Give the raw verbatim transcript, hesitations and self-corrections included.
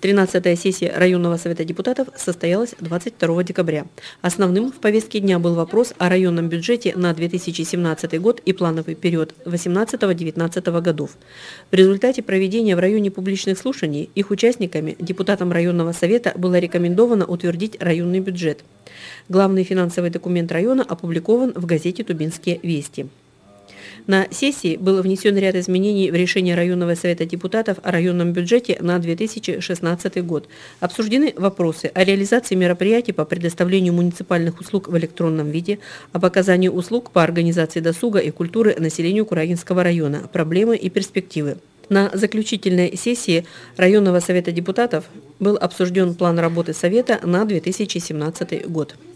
тринадцатая сессия районного совета депутатов состоялась двадцать второго декабря. Основным в повестке дня был вопрос о районном бюджете на две тысячи семнадцатый год и плановый период восемнадцатого-девятнадцатого годов. В результате проведения в районе публичных слушаний их участниками, депутатам районного совета, было рекомендовано утвердить районный бюджет. Главный финансовый документ района опубликован в газете «Тубинские вести». На сессии был внесен ряд изменений в решение районного совета депутатов о районном бюджете на две тысячи шестнадцатый год. Обсуждены вопросы о реализации мероприятий по предоставлению муниципальных услуг в электронном виде, об оказании услуг по организации досуга и культуры населению Курагинского района, проблемы и перспективы. На заключительной сессии районного совета депутатов был обсужден план работы совета на две тысячи семнадцатый год.